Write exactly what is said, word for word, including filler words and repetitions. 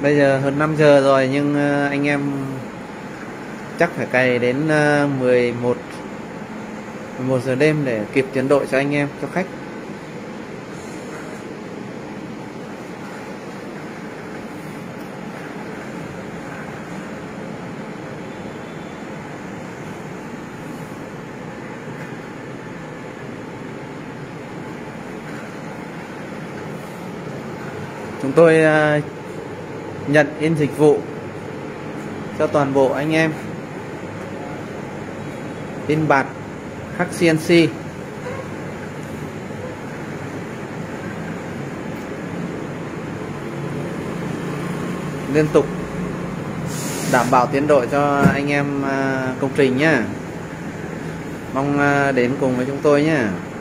Bây giờ hơn năm giờ rồi nhưng anh em chắc phải cày đến mười một giờ đêm để kịp tiến độ cho anh em, cho khách. Chúng tôi nhận in dịch vụ cho toàn bộ anh em, in bạt, khắc xê en xê, liên tục đảm bảo tiến độ cho anh em công trình nhé. Mong đến cùng với chúng tôi nhé.